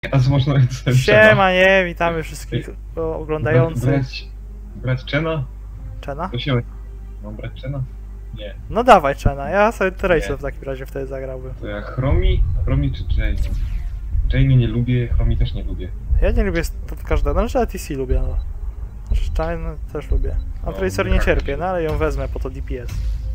A co można Siema, nie, witamy wszystkich oglądających. Brać Chena? Chena? To się... Mam brać Chena? Nie. No dawaj Chena, ja sobie Trace'a w takim razie wtedy zagrałbym. To ja Chromi? Chromi czy Jane? Jane nie lubię, Chromi też nie lubię. Ja nie lubię każdego, no że TC lubię, no. China też lubię. A Tracer nie cierpię, no ale ją wezmę po to DPS.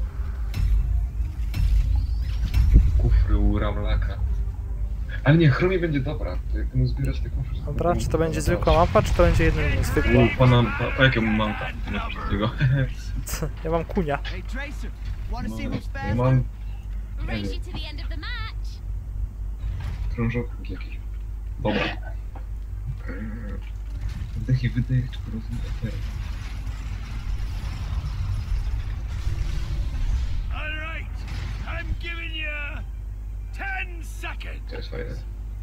Kufry u Ramlaka. Ale nie, Chromie będzie dobra. To jak mu zbierać te kufry... Dobra, czy to będzie zwykła mapa, czy to będzie jedna zwykła? Pana... A jakie mam tam? Nie ma wszystkiego. Ja mam kunia. No, ja mam... Nie wiem. Krążownik jakiś. Dobra. Wdech i wydech, czy rozumiem? To jest fajne.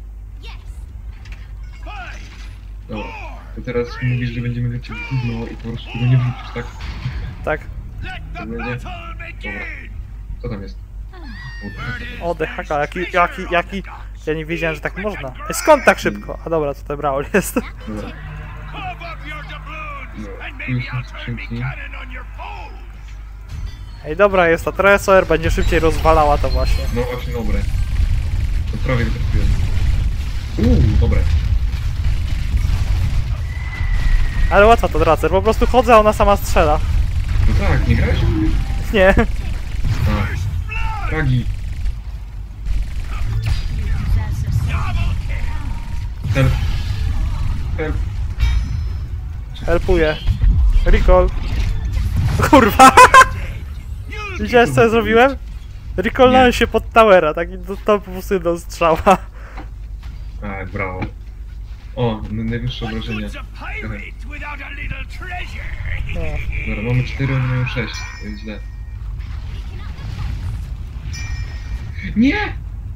Dobra, to teraz mówisz, że będziemy lecieć w gówno i po prostu tego nie wrzucisz, tak? Tak. To będzie? Dobra. Co tam jest? O, DHK, jaki... Ja nie wiedziałem, że tak można. Skąd tak szybko? A dobra, to ten Brawl jest. Dobra. No, tu już są skrzynki. Ej, dobra, jest ta Tracer, będzie szybciej rozwalała to właśnie. No właśnie, dobre. To prawie go trafiłem. Dobre. Ale łatwa to Tracer, po prostu chodzę, a ona sama strzela. No tak, nie grałeś? Nie. A. Tragi. Help. Help. Helpuję. Recall. Kurwa! Widziałeś co ja zrobiłem? Recallnąłem się pod towera, taki to po prostu do strzała. Tak, brawo. O, najwyższe obrażenia. Dobra, mamy 4, oni mają 6, to jest źle. Nie!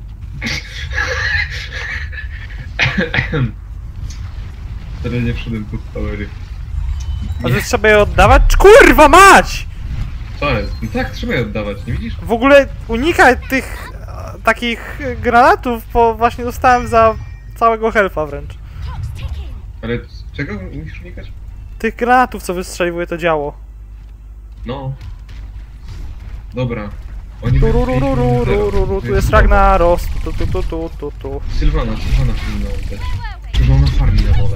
Wtedy nie wszedłem pod towery. A że trzeba je oddawać? Kurwa mać! Co jest? No tak, trzeba je oddawać, nie widzisz? W ogóle unikaj tych takich granatów, bo właśnie dostałem za całego health'a wręcz. Ale czego musisz unikać? Tych granatów, co wystrzeliwuje to działo. No. Dobra. Oni Tu jest Ragnaros. Tu. Sylwana powinna oddać. Przecież ona farmi na dole.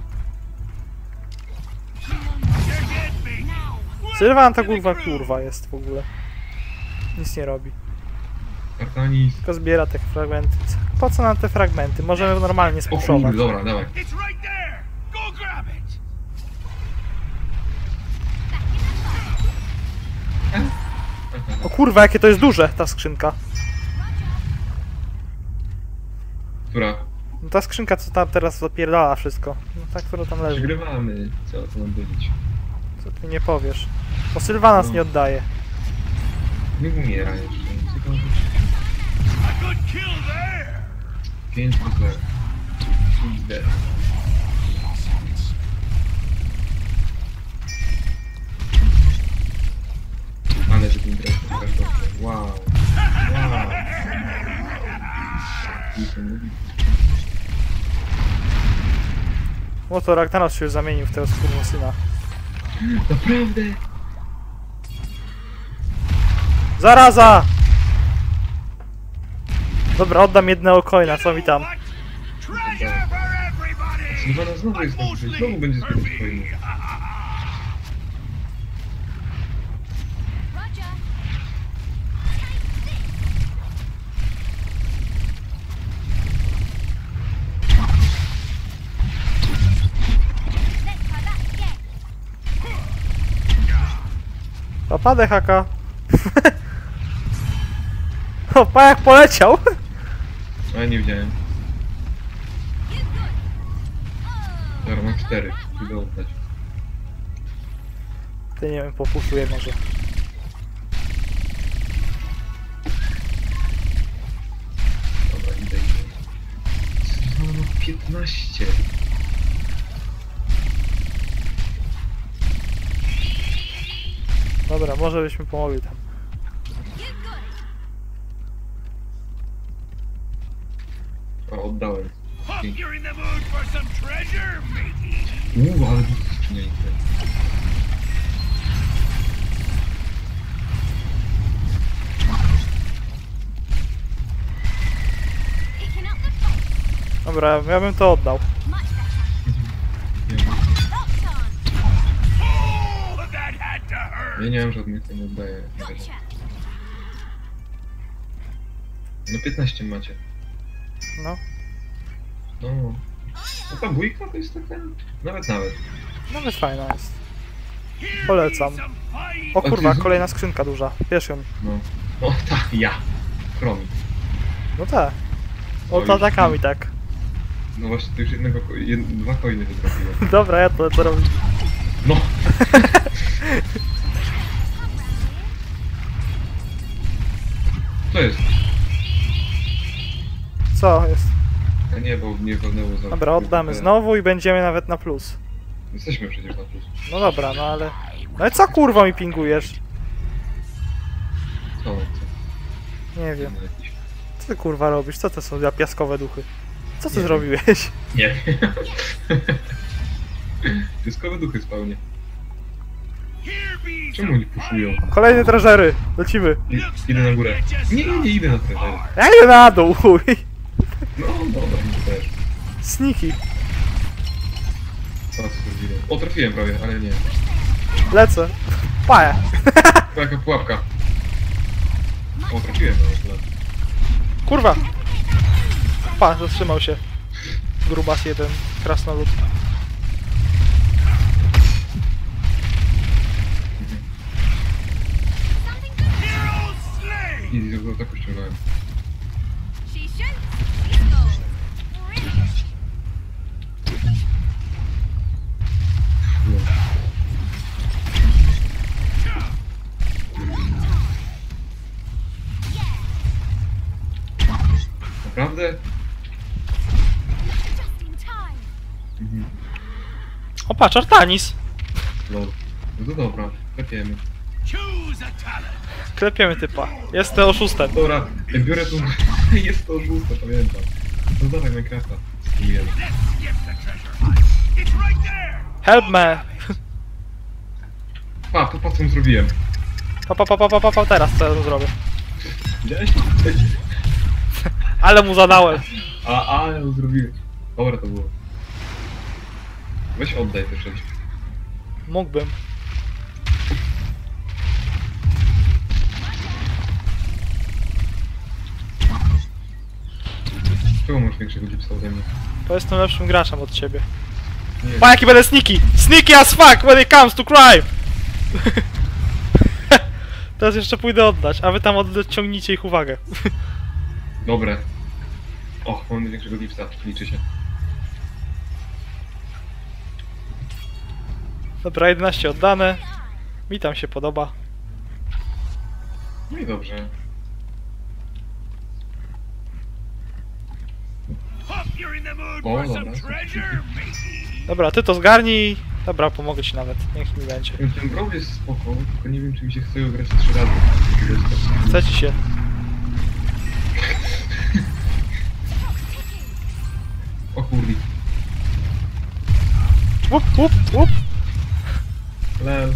Sylwan to kurwa jest w ogóle. Nic nie robi. Artanis. Tylko zbiera te fragmenty. Po co nam te fragmenty? Możemy normalnie spuszować. Dobra, dawaj. O kurwa, jakie to jest duże, ta skrzynka. Która? No ta skrzynka, co tam teraz zapierdala wszystko. No ta, która tam leży. Przegrywamy. Co to ma być? Co ty nie powiesz? Bo Sylwana nas nie oddaje. Nie umiera jeszcze. Co to ma być? 5 do 0. Dead. Ale to ten dress jest dobrze. Wow. O to Ragnaros się już zamienił w tego skurwysyna. Naprawdę? Zaraza! Dobra, oddam jednego coina, co mi tam? Sylwana znowu jest na górze, znowu będzie zbyt spokojny. Papa DHK. Opa, jak poleciał! A nie widziałem. Dobra, mam 4. Idę oddać. Ty nie wiem, popuszuję może. Dobra, idę. Znowu 15. Dobra, może byśmy pomogli tam. O, oddałem. Dzięki. You're in the mood for some treasure, matey. Ale dużo skrzynia idzie. Picking up the pace. Dobra, ja bym to oddał. Much better. Nie wiem. Locked on. Oh, that had to hurt. Ja nie mam żadnych, to nie oddaję. na razie. Gotcha. No 15 macie. No. No. No ta bójka to jest taka... Nawet. Nawet fajna jest. Here Polecam. be some fine O kurwa, kolejna skrzynka duża. Bierz ją. No. O tak, ja. Chromi. No tak. Oj, Od atakami tak. No właśnie, to już dwa coiny wytrafiłem. Dobra, ja to lecę robić. No! Co jest? Co jest? A nie, bo mnie walnęło za... Dobra, oddamy znowu i będziemy nawet na plus. Jesteśmy przecież na plus. No dobra, no ale... No i co kurwa mi pingujesz? Co? Nie wiem. No, jakiś... Co ty kurwa robisz? Co to są za piaskowe duchy? Co ty Nie wiem. zrobiłeś? Nie. Pieskowe duchy spełnię. Here be Czemu some oni puszują? Kolejne treżery. Lecimy. Idę na górę. Nie idę na treasure. Ja idę na dół, chuj. No dobra, nie też. Sniki. Co zrobiłem? O, trafiłem prawie, ale nie. Lecę. Paja. Taka pułapka. O, trafiłem na lat. Kurwa. Pa, zatrzymał się. Grubas jeden. Krasnolud. hero slay. I tak ściągnąłem. She shoots. She scores. Brilliant. Naprawdę? Just in time. Mhm. O patrz, Artanis. Lol. No to dobra, klepiemy. Choose a talent. Klepiemy typa. Jestem oszustem. Dobra, jak biorę tu... Jest to żółte, pamiętam. No dawaj Minecrafta. Spróbujemy. Let's skip the treasure hunt. It's right there. Help me. Pa, co mu zrobiłem. Pa, teraz co ja zrobię. Widziałeś? Ale mu zadałem. Ja mu zrobiłem. Dobra to było. Weź oddaj te 6. Mógłbym. Czemu masz większego gipsa ode mnie? To jestem lepszym graczem od ciebie. Nie Pa, jaki będę sneaky! Sneaky as fuck when it comes to crime! Teraz jeszcze pójdę oddać, a wy tam odciągnijcie ich uwagę. Dobre. O, mam większego gipsa, liczy się. Dobra, 11 oddane. Mi tam się podoba. No i dobrze. Hope you're in the mood Oh, for some dobra. treasure, matey. Dobra, ty to zgarnij. Dobra, pomogę ci nawet. Niech mi będzie. Ten brawl jest spoko, tylko nie wiem czy mi się chce go grać 3 razy. Chce ci się. O kurwi. Łup. Lel.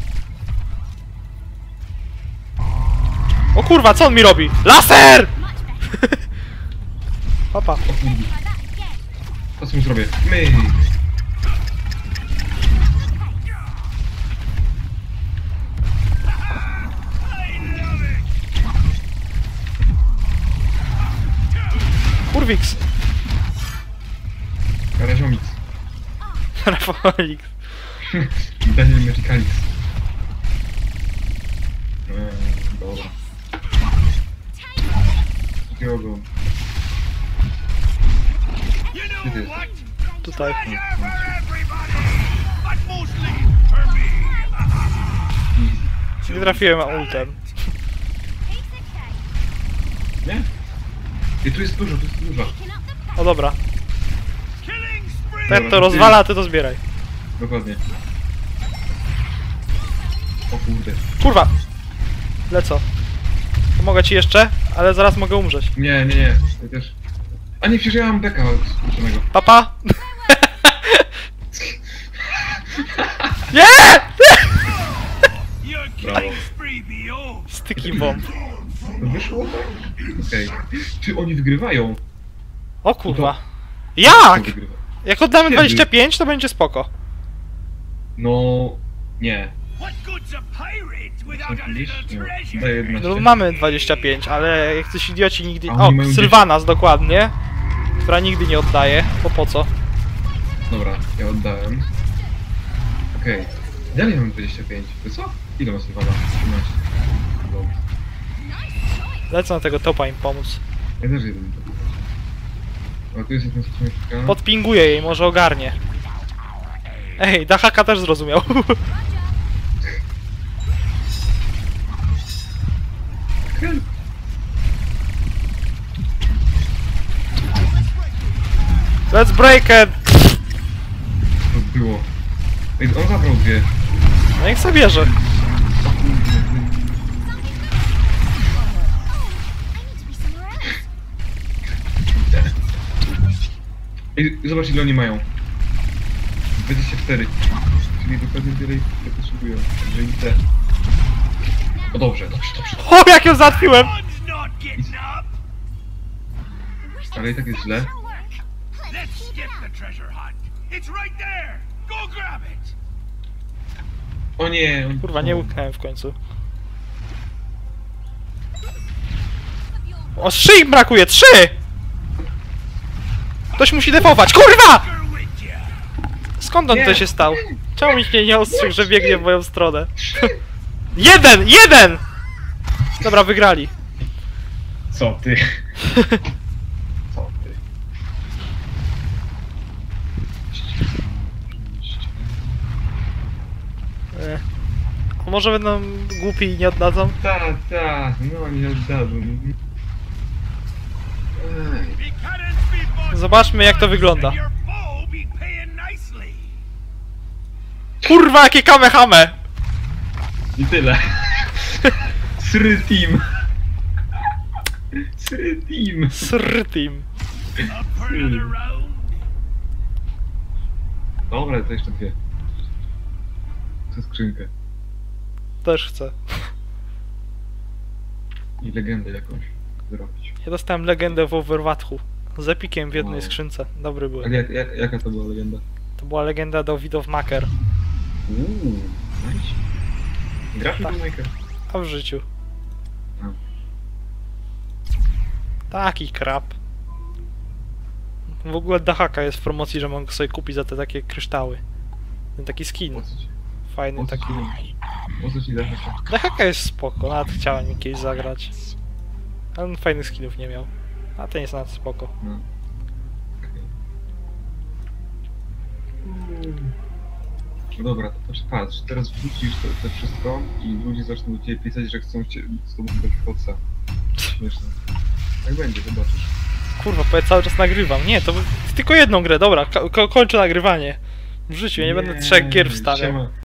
O kurwa, co on mi robi? Laser! Much better. Papa. O kurwi. Like that again. To co mu zrobię? My. I love it. Kurwix. Karaziomic. Rafolix. Daniel Magicalix. Dobra. Diogo. You Gdzie ty know what? jesteś? Tutaj. Treasure for everybody, but mostly for me. Easy. Nie trafiłem ultem. Piece of cake. Nie? I tu jest dużo. Picking up the pace. O dobra. Killing spree. Ten to rozwala, a ty to zbieraj. Dokładnie. O kurde. Kurwa! Lecę. Pomogę ci jeszcze, ale zaraz mogę umrzeć. Nie. Ja też. A nie, przecież ja mam beka skróconego. Papa! Nie! Your Brawo. killing spree be over. Styki bomb. No wyszło tak? Okej. Czy oni wygrywają? O kurwa. Kto Jak? wygrywa? Jak oddamy Kiedy? 25, to będzie spoko. No... Nie. What good's a pirate without a 50? little Nie. treasure? Daję 11. No mamy 25, ale jak coś idioci nigdy... A oni O, mają Sylvanas dokładnie. Która nigdy nie oddaje, bo po co? Dobra, ja oddałem. Okej. Dalej mam 25. To co? Ile ma Sylwana? 13. Dobra. Lecę na tego topa im pomóc. Ja też jeden to. O, tu jest jedna skrzyneczka. Podpinguję jej, może ogarnie. Ej, Dahaka też zrozumiał. Help! Let's break it! To było. Ej, on zabrał dwie. No niech sobie bierze. I need to be somewhere else. Ej, zobacz ile oni mają. 24. Czyli dokładnie tyle, ile potrzebują. Także i te. O dobrze, dobrze, dobrze. O, jak ją załatwiłem! One's not getting up. I wish Ale i tak jest źle. that'll work. Let's Let's keep skip it the up. treasure hunt. It's right there. Go grab it. O nie! On... Kurwa, nie łyknąłem w końcu. O, 3 im brakuje! 3! Ktoś musi defować, kurwa! Go with ya. Skąd on Nie. to się stał? Czemu mi się nie ostrzegł, że biegnie w moją stronę? Jeden! Jeden! Dobra, wygrali. Co ty? Co ty? A może będą głupi i nie oddadzą? Ta, no nie oddadzą. Ej. Be cannons be bought. Zobaczmy, jak to wygląda. And your foe be paying nicely. Kurwa, jakie kamehame! I tyle. Sry team. Sry team. Srr team. Up for another round. Dobra, to jeszcze dwie. Chcę skrzynkę. Też chcę. I legendę jakąś zrobić. Ja dostałem legendę w Overwatchu. Z Epikiem w jednej Wow. skrzynce. Dobry Ale byłem. jaka to była legenda? To była legenda do Widowmaker. Nice. Grasz Tak. do Minecraft? A w życiu. A. Taki krab. W ogóle Dahaka jest w promocji, że mogę go sobie kupić za te takie kryształy. Ten taki skin. Po co ci? Fajny Po co taki. ci? Po co ci dasz? Dahaka jest spoko, nawet chciałem mi kiedyś zagrać. Ale on fajnych skinów nie miał. A ten jest nawet spoko. No. Okej. No dobra, to patrz, teraz wrzucisz to wszystko i ludzie zaczną do ciebie pisać, że chcą z tobą grać w Hotsa. Śmieszne. Tak będzie, zobaczysz. Kurwa, bo ja cały czas nagrywam. Nie, to tylko jedną grę, dobra, kończę nagrywanie. W życiu, ja nie będę 3 gier wstawiał. Siema.